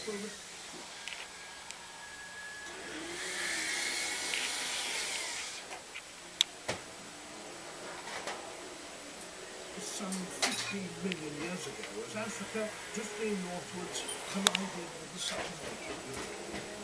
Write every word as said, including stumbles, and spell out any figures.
Some fifteen million years ago, as Africa, drifting northwards, collided with the southern edge of Europe.